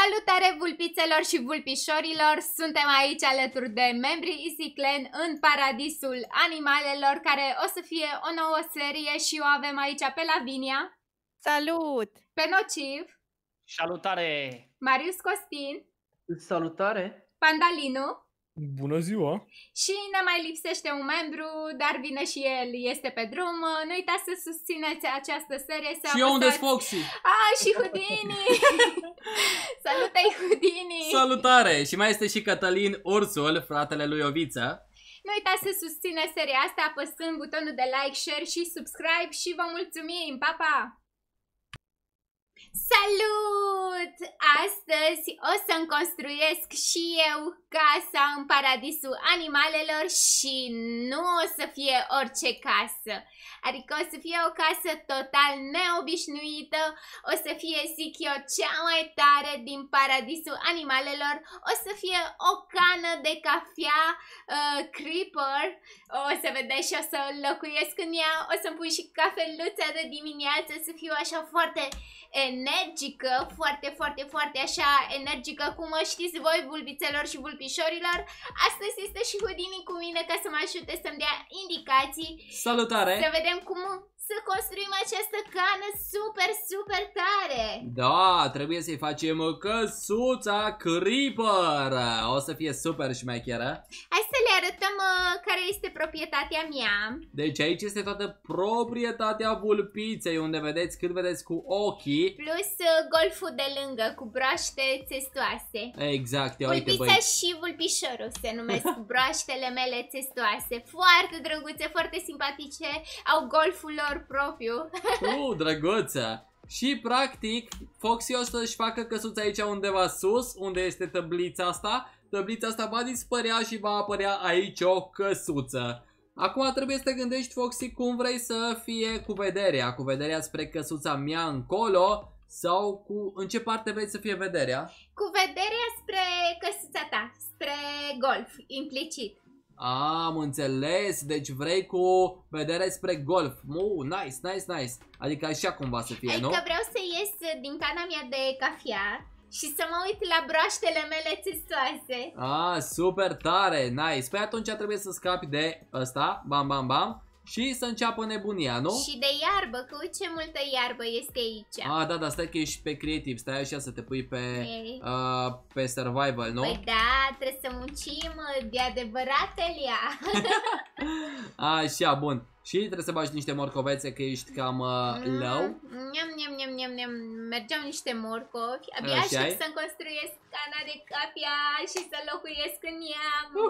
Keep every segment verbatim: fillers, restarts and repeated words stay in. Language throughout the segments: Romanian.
Salutare vulpițelor și vulpișorilor! Suntem aici alături de membrii Easy Clan în paradisul animalelor, care o să fie o nouă serie și o avem aici pe Lavinia. Salut! Pe Nociv. Salutare! Marius Costin. Salutare! Pandalinu. Bună ziua! Și ne mai lipsește un membru, dar vine și el, este pe drum. Nu uitați să susțineți această serie. Să și eu unde-s apăsați... Foxy? Ah, și Houdini! Salut-ai, Houdini! Salutare! Și mai este și Cătălin Ursul, fratele lui Oviță. Nu uitați să susțineți seria asta apăsând butonul de like, share și subscribe și vă mulțumim! Pa, pa! Salut! Astăzi o să-mi construiesc și eu casa în paradisul animalelor și nu o să fie orice casă. Adică o să fie o casă total neobișnuită, o să fie, zic eu, cea mai tare din paradisul animalelor, o să fie o cană de cafea uh, creeper, o să vedeți și o să locuiesc în ea, o să-mi pun și cafeluța de dimineață, să fiu așa foarte energică, foarte, foarte, foarte așa energică, cum o știți voi, vulpițelor și vulpișorilor. Astăzi este și Houdini cu mine ca să mă ajute să-mi dea indicații. Salutare! Să vedem cum să construim această cană super, super tare. Da, trebuie să-i facem căsuța Creeper. O să fie super șmecheră. Hai să le arătăm uh, care este proprietatea mea. Deci aici este toată proprietatea vulpiței, unde vedeți cât vedeți cu ochii. Plus uh, golful de lângă cu broaște testoase. Exact, ia uite, Vulpița băi. și vulpișorul se numesc broaștele mele testoase. Foarte drăguțe, foarte simpatice. Au golful lor propriu. Uh, drăguță! Și practic Foxy o să-și facă căsuța aici undeva sus, unde este tăblița asta. Tăblița asta va dispărea și va apărea aici o căsuță. Acum trebuie să te gândești, Foxy, cum vrei să fie cu vederea. Cu vederea spre căsuța mea încolo sau cu... în ce parte vrei să fie vederea? Cu vederea spre căsuța ta, spre golf, implicit. Am înțeles, deci vrei cu vedere spre golf. Uh, nice, nice, nice. Adică așa cumva să fie, adică nu? vreau să ies din cana mea de cafea și să mă uit la broaștele mele testoase. Ah, super tare, nice. Păi atunci trebuie să scapi de ăsta, bam, bam, bam. Și să înceapă nebunia, nu? Și de iarbă, că uite ce multă iarbă este aici. Ah, da, da, stai că ești pe creative, stai așa să te pui pe, uh, pe survival, nu? Păi da, trebuie să muncim de adevăratelia. Așa, bun. Și trebuie să bagi niște morcovețe, că ești cam uh, mm, low. Niam, niam, niam, niam, niam. Mergeau niște morcovi. Abia Așa aștept să-mi construiesc cana de cafea și să locuiesc în ea.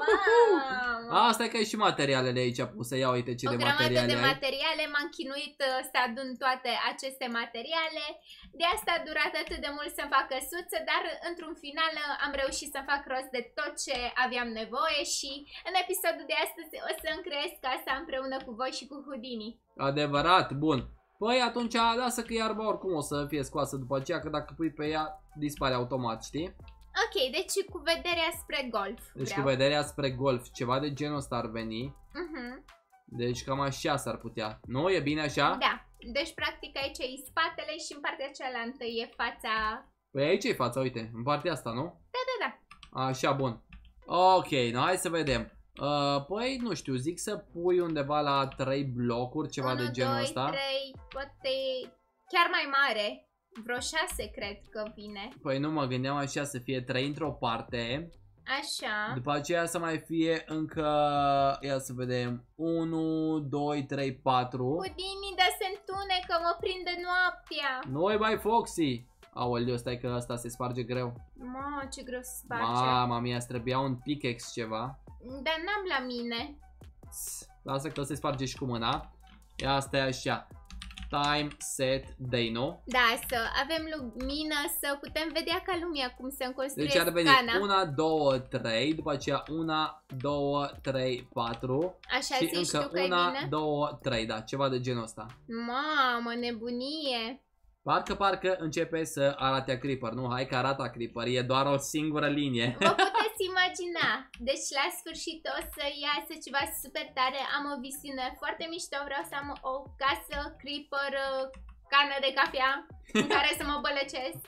Mamă! Ah, stai că ai și materialele aici puse. Ia uite ce o de grămadă materiale de ai. materiale. M-am chinuit uh, să adun toate aceste materiale. De asta a durat atât de mult să-mi fac căsuță, dar într-un final uh, am reușit să fac rost de tot ce aveam nevoie și în episodul de astăzi o să-mi creez casa împreună cu voi și cu Houdini. Adevărat, bun. Păi atunci lasă că iarba oricum o să fie scoasă după aceea, că dacă pui pe ea dispare automat, știi? Ok, deci cu vederea spre golf. Deci vreau. cu vederea spre golf, ceva de genul ăsta ar veni. Uh-huh. Deci cam așa s-ar putea. Nu? E bine așa? Da. Deci practic aici e spatele și în partea cealaltă e fața. Păi aici e fața, uite, în partea asta, nu? Da, da, da. Așa, bun. Ok, no, hai să vedem. Uh, păi, nu știu, zic să pui undeva la trei blocuri, ceva unu, de genul doi, ăsta. trei, poate chiar mai mare. Vreo șase cred că vine. Păi nu, mă gândeam așa să fie trei într-o parte. Așa. După aceea să mai fie încă, ia să vedem, unu, doi, trei, patru. Houdini, dar se întunecă, mă prinde noaptea. Nu-i mai Foxy. Aoleu, stai că ăsta se sparge greu. Mă, ce greu să sparge. Mama mia, îți trebuia un pickaxe ceva. Dar n-am la mine. Lasă că se sparge și cu mâna. Ia stai așa. Time, set, day, nu? Da, să avem lumină, să putem vedea ca lumea cum să-mi construiesc deci ar veni cana. unu, doi, trei, după aceea unu, doi, trei, patru. Așa și zici încă tu că e unu, bine? doi, trei, da, ceva de genul ăsta. Mamă, nebunie. Parcă, parcă începe să arate a Creeper, nu? Hai că arată a Creeper, e doar o singură linie. Vă puteți imagina. Deci la sfârșit o să iasă ceva super tare. Am o visiune foarte mișto. Vreau să am o casă, Creeper, cană de cafea în care să mă bălăcesc.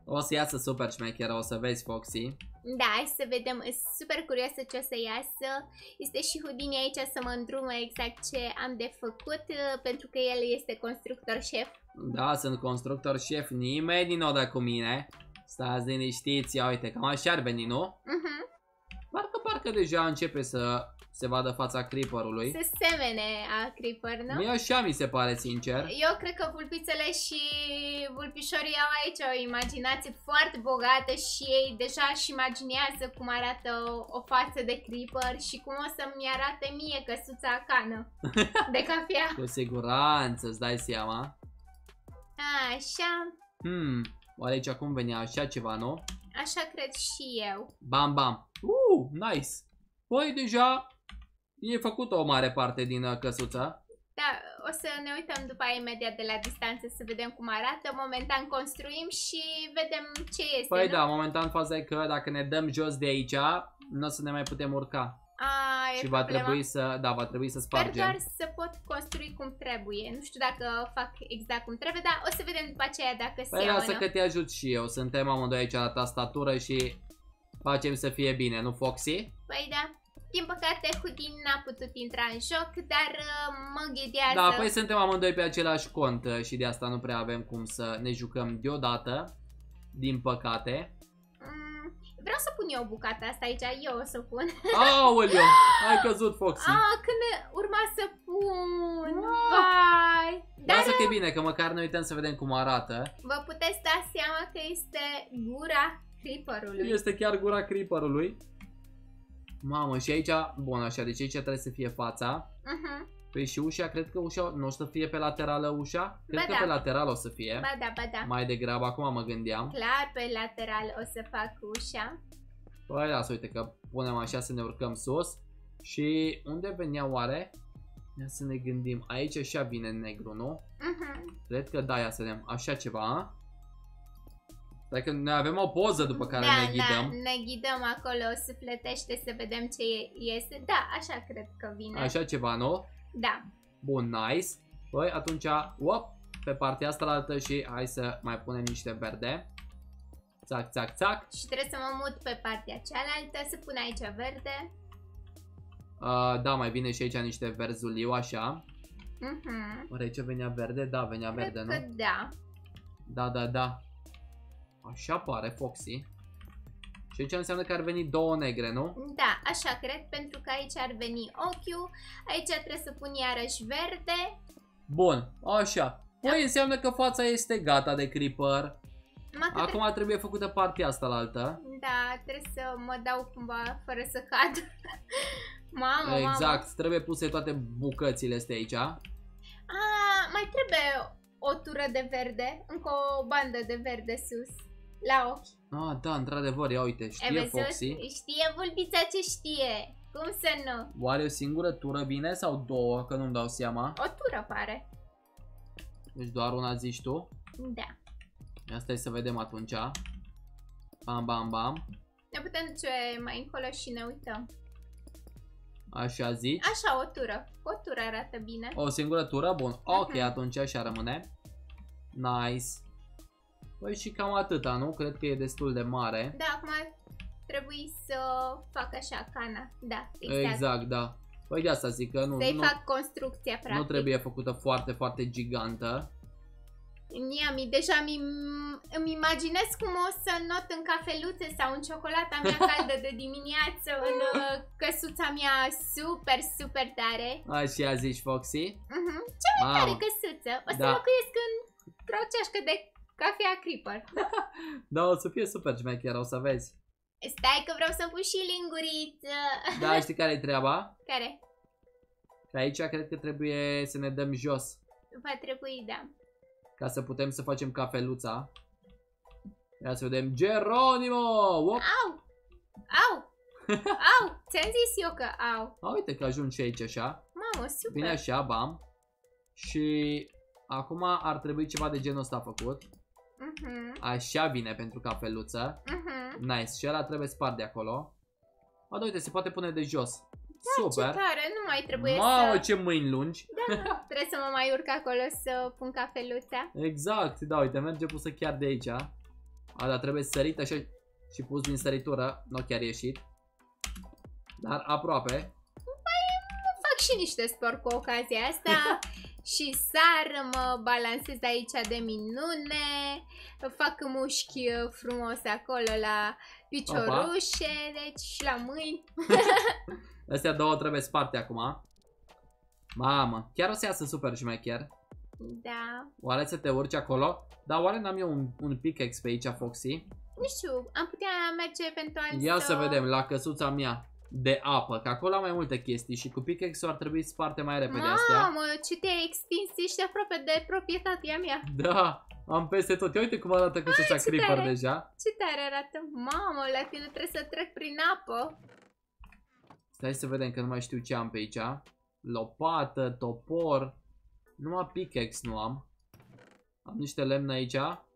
O să iasă super șmecheră, o să vezi, Foxy. Da, hai să vedem, sunt super curioasă ce o să iasă. Este și Houdini aici să mă îndrumă exact ce am de făcut, pentru că el este constructor șef. Da, sunt constructor șef, nimeni nu dă cu mine. Stați liniștiți, ia uite, cam așa ar veni, nu? Mhm. Parcă, parcă deja începe să se vadă fața creeperului. Se semene a Creeper, nu? Mie așa mi se pare, sincer. Eu cred că vulpițele și vulpișorii au aici o imaginație foarte bogată și ei deja își imaginează cum arată o, o față de Creeper și cum o să-mi arate mie căsuța cană de cafea. Cu siguranță, îți dai seama. Așa, Hmm, oare aici acum venea așa ceva, nu? așa cred și eu. Bam, bam. Uh, nice. Păi deja e făcută o mare parte din uh, căsuța. Da, o să ne uităm după aia imediat de la distanță să vedem cum arată. Momentan construim și vedem ce este. Păi nu? da, momentan faza e că dacă ne dăm jos de aici, nu o să ne mai putem urca. A, e Și va problema. trebui să, da, va trebui să Sper spargem. doar să pot construi cum trebuie. Nu știu dacă fac exact cum trebuie, dar o să vedem după aceea dacă Păi seamănă. lasă că te ajut și eu. Suntem amândoi aici la tastatură și facem să fie bine, nu, Foxy? Păi da. Din păcate, Houdini n-a putut intra în joc, dar uh, mă ghidează. Da, păi suntem amândoi pe același cont uh, și de asta nu prea avem cum să ne jucăm deodată. Din păcate. Mm, vreau să pun eu bucata asta aici, eu o să pun. Aoleu, ai căzut, Foxy. Ah, când urma să pun. Vai. Dar Lasă că e bine, că măcar ne uităm să vedem cum arată. vă puteți da seama că este gura Creeperului. Este chiar gura creeperului. Mamă, și aici, bun așa, deci aici trebuie să fie fața. Uh-huh. Păi și ușa, cred că ușa nu o să fie pe laterală ușa? Cred Ba că da. pe lateral o să fie. Ba da, ba da. Mai degrabă, acum mă gândeam. Clar, pe lateral o să fac ușa. Păi lasă, uite că punem așa să ne urcăm sus. Și unde venea oare? Ia să ne gândim, aici așa vine negru, nu? Uh-huh. Cred că da, ia să vedem, așa ceva, a? Stai că noi avem o poză după care da, ne ghidăm. Da, ne ghidăm acolo, sufletește să vedem ce iese. Da, așa cred că vine. Așa ceva, nu? Da. Bun, nice. Păi atunci, op, pe partea asta la altă și hai să mai punem niște verde. Țac, țac, țac. Și trebuie să mă mut pe partea cealaltă, să pun aici verde. Uh, da, mai bine și aici niște verzuliu, așa. Mhm. Oare aici venea verde? Da, venea Cred verde, că nu? da. Da, da, da. Așa pare, Foxy. Și aici înseamnă că ar veni două negre, nu? Da, așa cred, pentru că aici ar veni ochiul. Aici trebuie să pun iarăși verde. Bun, așa. Păi înseamnă că fața este gata de creeper. Numai că Acum trebuie făcută partea asta la altă. tre- Da, trebuie să mă dau cumva fără să cad. Mamă, Exact, trebuie puse toate bucățile astea aici. mamă. A, mai trebuie o tură de verde, încă o bandă de verde sus, la ochi. Ah, da, într-adevăr, ia uite, Ai știe văzut? Foxy. Știe vulpița ce știe. Cum să nu? Oare o singură tură bine sau două, că nu-mi dau seama. O tură pare. Deci doar una zici tu. Da. Ia stai să vedem atunci. Bam, bam, bam. Ne putem duce mai încolo și ne uităm. Așa zici. Așa, o tură. O tură arată bine. O singură tură? Bun. Ok, Mhm. atunci așa rămâne. Nice. Păi și cam atâta, nu? Cred că e destul de mare. Da, acum trebuie să fac așa cana. Da, exact. Exact, da. Păi de asta zic că nu, Să-i nu, fac construcția, practic. nu trebuie făcută foarte, foarte gigantă. Mi deja mi îmi imaginez cum o să not în cafeluțe sau în ciocolata mea caldă de dimineață, în uh, căsuța mea super, super tare. Așa zici, Foxy? Uh-huh. Cea mai Mamă. tare căsuță. O să Da. locuiesc într-o ceașcă de cafea Creeper. Da, o să fie super șmecher, o să vezi. Stai că vreau să pun și linguriță. Da, știi care e treaba? Care? Că aici cred că trebuie să ne dăm jos. Va trebui, da. Ca să putem să facem cafeluța. Ia să vedem. Geronimo! Op! Au! Au! Au! Ți-am zis eu că au. A, uite că ajung și aici așa. Mamă, super. Bine așa, bam. Și acum ar trebui ceva de genul ăsta făcut. Mhm. Așa bine pentru cafeluță. Mhm. Nice. Și ăla trebuie spart de acolo. A, da, uite, se poate pune de jos. Da, Super. ce tare, nu mai trebuie Mamă, să... ce mâini lungi. Trebuie să mă mai urc acolo să pun cafeluța. Exact, da, uite, merge pusă chiar de aici. A, dar trebuie sărit așa și pus din săritură. Nu chiar ieșit. Dar aproape. Fac și niște sport cu ocazia asta. Și sar, mă balansez aici de minune. Fac mușchi frumos acolo la piciorușe. Deci și la mâini. Astea două trebuie sparte acum. Mamă, chiar o să iasă super șmecher. Da. Oare să te urci acolo? Dar oare n-am eu un, un pickaxe pe aici, Foxy? Nu știu, am putea merge eventual Ia să... să vedem, la căsuța mea de apă, că acolo am mai multe chestii și cu pickaxe-ul ar trebui sparte mai repede astea. Mamă, ce te-ai extins, ești aproape de proprietatea mea. Da, am peste tot. Ia uite cum arată căsuța Creeper tare. deja. Ce tare arată. Mamă, la tine trebuie să trec prin apă. Stai să vedem că nu mai știu ce am pe aici. Lopată, topor. Numai pickaxe nu am. Am niște lemn aici.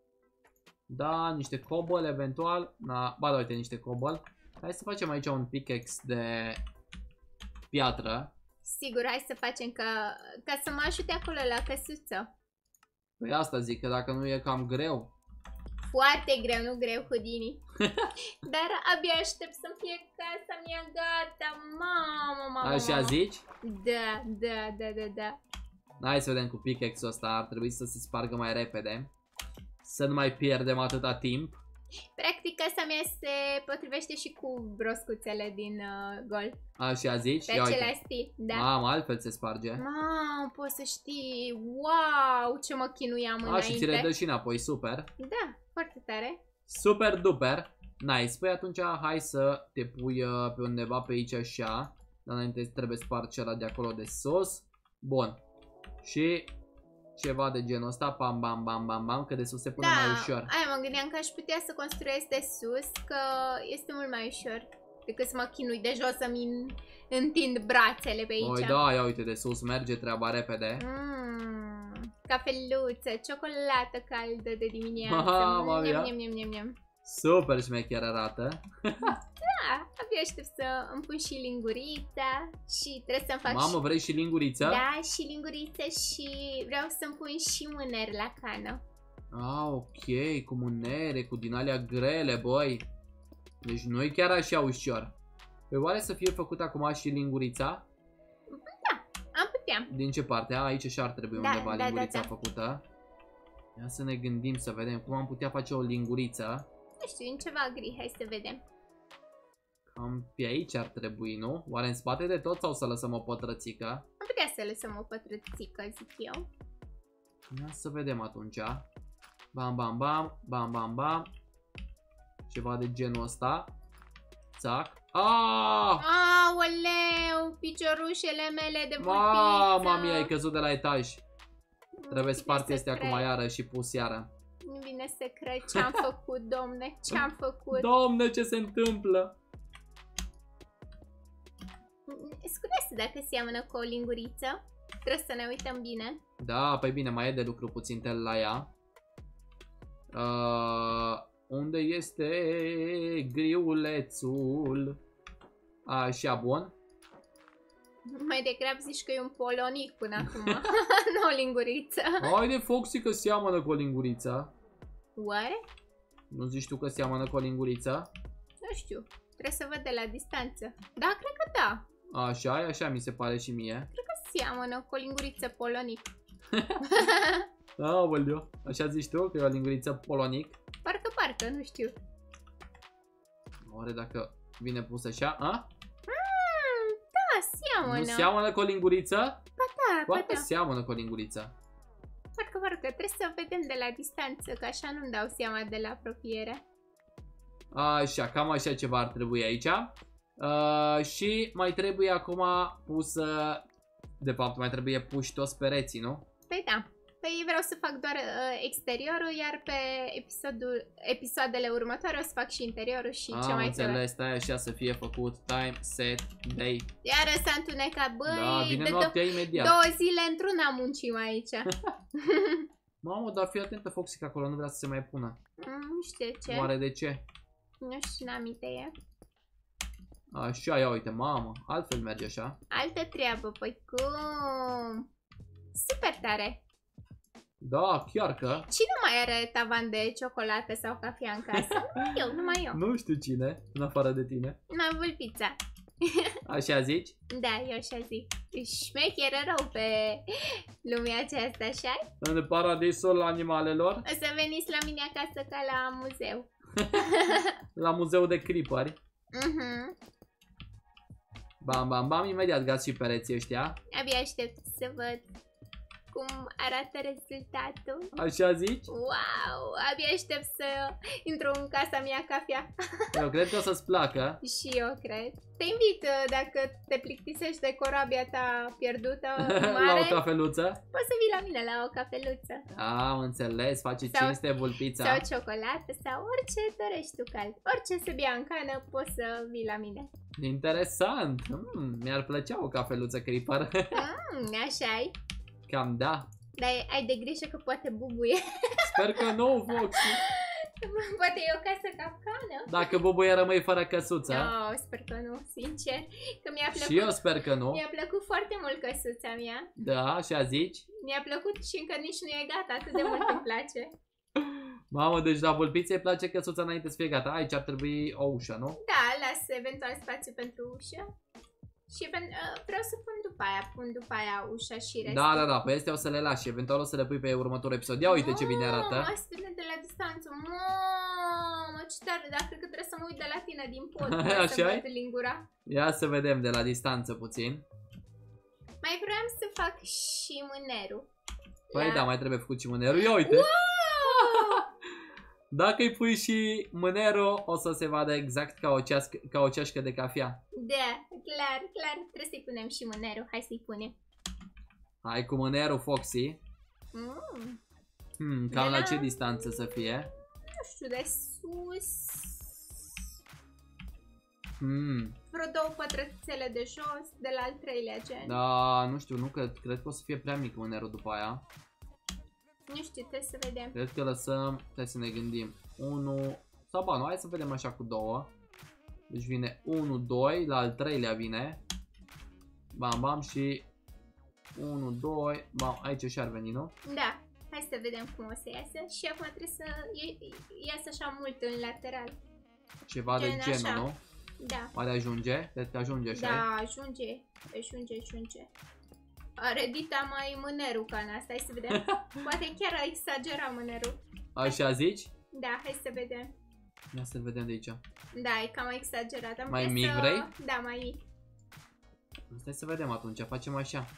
Da, niște cobble eventual. Na, ba da, uite, niște cobble. Hai să facem aici un pickaxe de piatră. Sigur, hai să facem ca, ca să mă ajute acolo la căsuță. Păi asta zic, că dacă nu e cam greu. Foarte greu, nu greu, Houdini. Dar abia aștept să-mi fie casa mea gata. Mamă, mamă, Așa mamă. zici? Da, da, da, da, da. Hai să vedem cu pickaxe-ul ăsta. Ar trebui să se spargă mai repede. Să nu mai pierdem atâta timp. Practic asta mea se potrivește și cu broscuțele din uh, gol. Așa zici? Pe Ia uite. același stil, da. Mamă, altfel se sparge. Mamă, poți să știi. Wow, ce mă chinuiam A, înainte. și ți le dă și înapoi, super. Da, foarte tare. Super duper. Nice. Păi atunci hai să te pui uh, pe undeva pe aici așa. Dar înainte trebuie spart cela de acolo de sus. Bun. Și ceva de genul ăsta. Bam, bam, bam, bam, bam. Că de sus se pune Da, mai ușor. aia mă gândeam că aș putea să construiesc de sus, că este mult mai ușor decât să mă chinui de jos să-mi întind brațele pe aici. Oi, da, ia uite, de sus merge treaba repede. Mm, cafeluță, ciocolată caldă de dimineață. Mamma mia. Niam, niam, niam, niam, niam. Super șmecher arată. Da, abia aștept să îmi pun și lingurița și trebuie să-mi fac Mamă, și... vrei și linguriță? Da, și linguriță și vreau să-mi pun și mâneri la cană. Ah, ok, cu mânere, cu din alea grele, băi. Deci nu e chiar așa ușor. Păi oare să fie făcut acum și lingurița? Am putea. Din ce parte? A, aici și ar trebui Da, undeva da, lingurița da, da. făcută. Ia să ne gândim să vedem cum am putea face o linguriță. Nu știu, în ceva gri, hai să vedem. Cam pe aici ar trebui, nu? Oare în spate de tot sau să lăsăm o pătrățică? Am putea să lăsăm o pătrățică, zic eu. Ia să vedem atunci. Bam, bam, bam, bam, bam, bam. Ceva de genul ăsta. Țac. Ah! Aoleu, piciorușele mele de vulpiță. Mama mia, ai căzut de la etaj. Nu Trebuie vine spart să este cred. acum iară și pus iară. Nu vine să cred ce-am făcut, domne, ce-am făcut. Doamne, ce se întâmplă? Scuze dacă seamănă cu o linguriță. Trebuie să ne uităm bine. Da, păi bine, mai e de lucru puțin tel la ea. Uh, unde este griulețul? Așa, bun. Mai degrabă zici că e un polonic până acum. Nu o linguriță. Haide, Foxy, că seamănă cu o linguriță. Oare? Nu zici tu că seamănă cu o linguriță? Nu știu. Trebuie să văd de la distanță. Da, cred că da. Așa, așa mi se pare și mie. Cred că seamănă cu o linguriță polonic. Aoleu, așa zici tu că e o linguriță polonic? Parcă, parcă, nu știu. Oare dacă vine pus așa, a? Mm, da, seamănă. Nu seamănă cu o linguriță? Da, ba Poate da. seamănă cu o linguriță. Parcă, parcă. Trebuie să vedem de la distanță, că așa nu-mi dau seama de la apropiere. Așa, cam așa ceva ar trebui aici. Uh, și mai trebuie acum pusă... De fapt, mai trebuie puși toți pereții, nu? Păi da. Păi vreau să fac doar uh, exteriorul, iar pe episodul, episoadele următoare o să fac și interiorul și Am ce mai trebuie. înțeles, stai așa să fie făcut. Time, set, day. Iar s-a întunecat, băi, Da, vine de noaptea imediat. două zile într-una muncim aici. Mamă, dar fii atentă, Foxy, că acolo nu vrea să se mai pună. Mm, nu știu ce. Oare de ce? Nu știu, n-am idee. Așa, ia uite, mamă, altfel merge așa. Altă treabă, păi cum? Super tare. Da, chiar că. Cine mai are tavan de ciocolată sau cafea în casă? Numai eu, numai eu. Nu știu cine, în afară de tine. Mai vulpița. Așa zici? Da, eu așa zic. Șmecheră rău pe lumea aceasta, așa? În paradisul animalelor. O să veniți la mine acasă ca la muzeu. La muzeul de creeperi. Mhm. Bam, bam, bam, imediat găsi și pereții ăștia. Abia aștept să văd cum arată rezultatul. Așa zici? Wow, abia aștept să intru în casa mea cafea. Eu cred că o să-ți placă. Și eu cred. Te invit, dacă te plictisești de corabia ta pierdută mare, La o cafeluță. poți să vii la mine la o cafeluță. Am înțeles, face Sau- cinste vulpița. Sau ciocolată, sau orice dorești tu cald. Orice să bea în cană, poți să vii la mine. Interesant. Mm, mi-ar plăcea o cafeluță creeper. Mm, așa-i. Cam da. Dar ai de grijă că poate bubuie. Sper că nu, Foxy. Poate e o casă capcană. Dacă bubuie rămâi fără căsuță. No, sper că nu, sincer. Că mi-a plăcut. Și eu sper că nu. Mi-a plăcut foarte mult căsuța mea. Da, așa zici. Mi-a plăcut și încă nici nu e gata, atât de mult îmi place. Mamă, deci la vulpițe îi place căsuța înainte să fie gata. Aici ar trebui o ușă, nu? Da, las eventual spațiu pentru ușă. Și pen- uh, vreau să pun după aia, pun după aia ușa și restul. Da, da, da, pe astea o să le lași. Eventual o să le pui pe următorul episod. Ia uite ce bine arată. Mamă, se vede de la distanță. Mamă, ce tare, dar cred că trebuie să mă uit de la tine din pod. Să Așa-i? văd lingura. Ia să vedem de la distanță puțin. Mai vreau să fac și mânerul. Păi La- da, mai trebuie făcut și mânerul. Ia uite. Wow! Dacă îi pui și mânerul, o să se vadă exact ca o, cească, ca o ceașcă de cafea. Da, clar, clar, trebuie să-i punem și mânerul. Hai să-i punem. Hai cu mânerul, Foxy. Mm, Hmm, cam De la la- ce distanță să fie? nu știu, de sus. Hmm, Vreo două pătrățele de jos, de la al treilea gen. da, nu știu, nu cred, cred că o să fie prea mic mânerul după aia. Nu știu, trebuie să vedem. Cred că lăsăm, trebuie să ne gândim. unu, sau ba nu, hai să vedem așa cu două. Deci vine unu, doi, la al treilea vine. Bam, bam și unu, doi, bam, aici și ar veni, nu? Da, hai să vedem cum o să iasă. Și acum trebuie să ie- iasă așa mult în lateral. Ceva de Gen genul, așa. nu? Da, Oare ajunge? Cred că ajunge așa. da, ajunge, ajunge, ajunge. Are dita mai mânerul ca în asta, hai să vedem. Poate chiar a exagerat mânerul. Așa zici? Da, hai să vedem. Ia să vedem de aici. Da, e cam exagerat. Am Mai vrea mic să... vrei? Da, mai mic. Stai să vedem atunci, facem așa.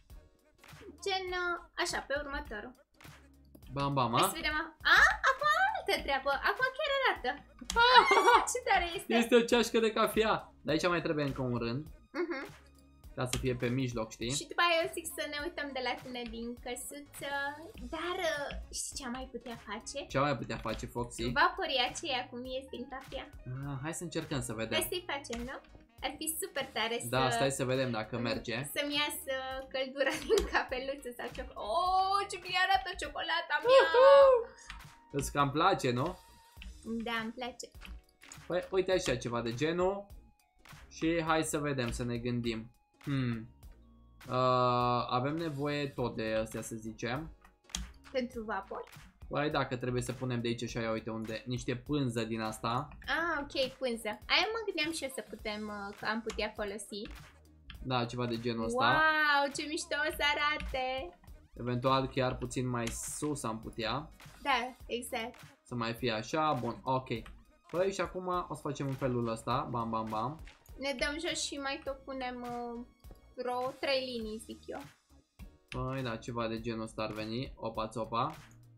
Gen, uh, așa, pe următorul. Bam, bam, Hai a? să vedem. A, a acum altă treabă. Acum chiar arată. Ce tare este. Este o ceașcă de cafea. De aici mai trebuie încă un rând. Uh-huh. Ca să fie pe mijloc, știi? Și după aia eu zic să ne uităm de la tine din căsuță. Dar uh, știi ce am mai putea face? Ce mai putea face, Foxy? Vaporii aceia cum ies din cafea. Ah, hai să încercăm să vedem. Hai să-i facem, nu? Ar fi super tare să... Da, stai să vedem dacă merge. Să-mi iasă căldura din cafeluță sau ciocolată. Oh, ce bine arată ciocolata mea! Îți cam place, nu? Da, îmi place. Păi, uite așa, ceva de genul. Și hai să vedem, să ne gândim. Hmm. Uh, avem nevoie tot de astea, să zicem. Pentru vapor? Păi, dacă trebuie să punem de aici așa, ia uite unde, niște pânză din asta. Ah, ok, pânză. Aia mă gândeam și eu să putem, uh, că am putea folosi. Da, ceva de genul ăsta. Wow, ce mișto o să arate! Eventual chiar puțin mai sus am putea. Da, exact. Să mai fie așa, bun, ok. Păi și acum o să facem în felul ăsta, bam, bam, bam. Ne dăm jos și mai tot punem uh, vreo trei linii, zic eu. Păi da, ceva de genul ăsta ar veni, opa, opa.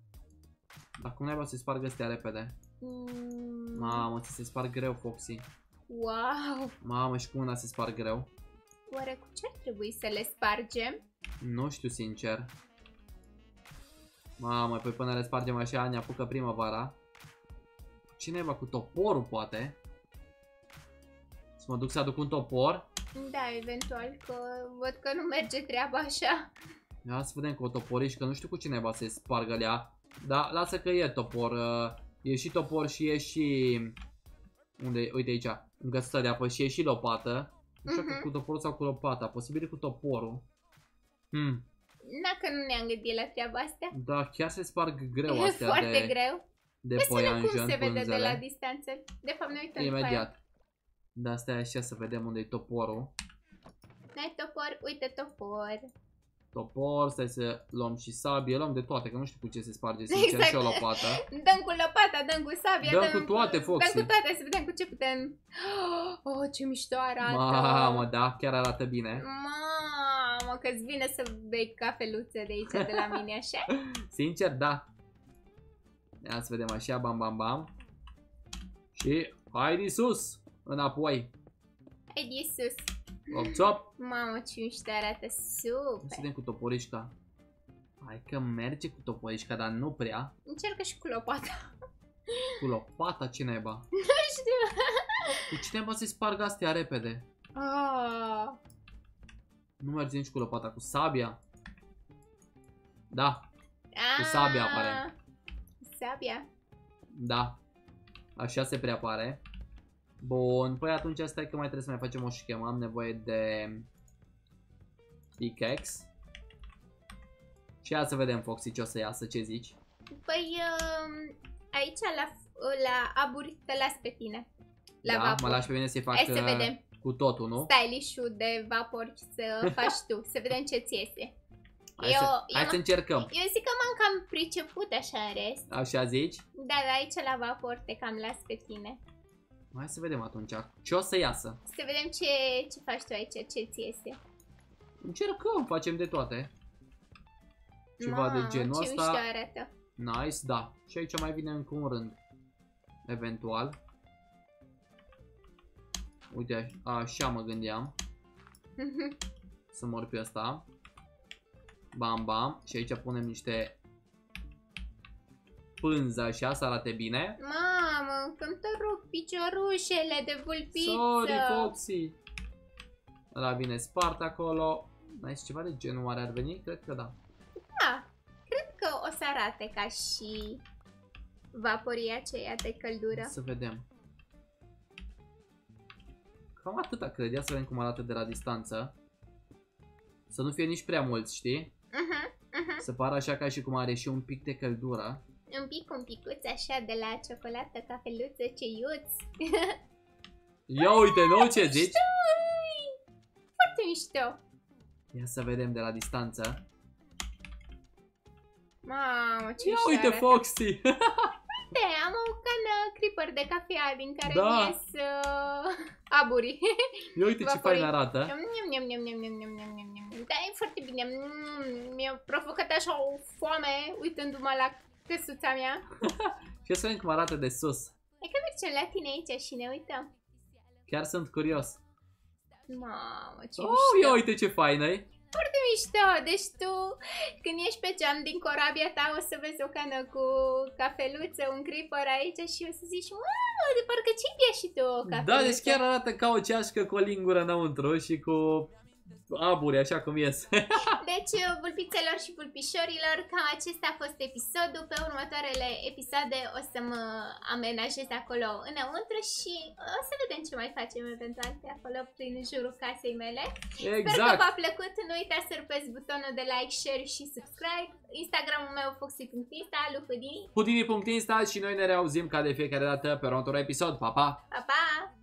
Dar cum naiba să se spargă astea repede? Mm, Mamă, ți se sparg greu, Foxy. wow! Mamă, și cu una se sparg greu. Oare cu ce ar trebui să le spargem? Nu știu sincer. Mamă, păi până le spargem așa ne apucă primăvara. Cine va cu toporul poate? Să mă duc să aduc un topor. Da, eventual, că văd că nu merge treaba așa. Ia să vedem cu o toporiș, că nu știu cu cine va să spargă lea. Da, lasă că e topor. E și topor și e și... Unde? Uite aici. În găsița de apă și e și lopată. Nu știu Mhm. că cu toporul sau cu lopata. Posibil cu toporul. Hmm. Na, că nu ne-am gândit la treaba asta. Da, chiar se sparg greu E astea foarte de, greu. de Vezi poianjen, cum se vede pânzele. de la distanță. De fapt, ne uităm Imediat. Da, stai așa să vedem unde e toporul. N-ai topor? Uite topor. Topor, stai să luăm și sabie, luăm de toate, că nu știu cu ce se sparge, sincer, Exact. și o lopată. Dăm cu lopata, dăm cu sabia, Dăm cu toate, Foxy. Dăm cu toate, să vedem cu ce putem. Oh, ce mișto arată. Mamă, da, chiar arată bine. Mamă, că-ți vine să bei cafeluță de aici, de la mine, așa? Sincer, da. Ia să vedem așa, bam, bam, bam. Și hai de sus, înapoi. Hai de sus. Hop, hop. Mamă, ce mișto arată, Să super. vedem cu toporișca. Hai că merge cu toporișca, dar nu prea. Încercă și cu lopata. Cu lopata, ce naiba? Nu știu. Cu ce naiba se sparg astea repede? Oh. Nu merge nici cu lopata, cu sabia. Da, cu sabia apare. Sabia. Da. Așa se preapare. Bun, păi atunci stai că mai trebuie să mai facem o schemă. Am nevoie de pickaxe. Și ia să vedem, Foxy, ce o să iasă, ce zici? Păi, um, aici la, la aburi te las pe tine. La Da, vapor. mă lași pe mine să-i fac Hai să vedem. cu totul, nu? Stylish-ul de vapor să faci tu. Să vedem ce-ți iese. Hai, eu, să, eu hai să încercăm. Eu zic că m-am cam priceput așa în rest. Așa zici? Da, dar aici la vapor te cam las pe tine. Hai să vedem atunci. Ce o să iasă? Să vedem ce, ce faci tu aici, ce-ți iese. Încercăm, facem de toate. Ceva Mamă, de genul ce ăsta. mișto arată. Nice, da. Și aici mai vine încă un rând. Eventual. Uite, a, așa mă gândeam. Să mor pe ăsta. Bam, bam. Și aici punem niște pânză așa, să arate bine. Mamă, că-mi te rup piciorușele de vulpiță. Sorry, Foxy. Ăla vine spart acolo. Mai este ceva de genul oare ar veni? Cred că da. Da, cred că o să arate ca și vaporii aceia de căldură. Să vedem. Cam atâta cred. Ia să vedem cum arată de la distanță. Să nu fie nici prea mulți, știi? Uh-huh, uh-huh. Să pară așa ca și cum are și un pic de căldură. Un pic, un picuț așa de la ciocolată, cafeluță, ceiuț. Ia uite, nu? Ce zici? Foarte mișto. Ia să vedem de la distanță. Mamă, ce Ia mișto uite, arată. Foxy! Uite, am o cană creeper de cafea din care Da. mi ies uh, aburii. Ia uite ce Vaporii. fain arată. Niam, niam, niam, niam, niam, niam, niam, niam, niam. Da, e foarte bine. Mm, mi-a provocat așa o foame uitându-mă la căsuța mea. Și să vedem cum arată de sus. E că mergem la tine aici și ne uităm. Chiar sunt curios. Mamă, ce Oh, mișto. ia uite ce faină e. Foarte mișto. Deci tu, când ești pe geam din corabia ta, o să vezi o cană cu cafeluță, un creeper aici și o să zici, mamă, de parcă ți-ai bea și tu o cafeluță. Da, deci chiar arată ca o ceașcă cu o lingură înăuntru și cu aburi, așa cum ies. Deci, vulpițelor și vulpișorilor, cam acesta a fost episodul. Pe următoarele episoade o să mă amenajez acolo înăuntru și o să vedem ce mai facem eventual pe acolo prin jurul casei mele. Sper că Exact. v-a plăcut. Nu uitați să rupeți butonul de like, share și subscribe. Instagramul meu foxy punct insta, lui Houdini. Houdini punct insta și noi ne reauzim ca de fiecare dată pe următorul episod. Pa, pa! Pa, pa!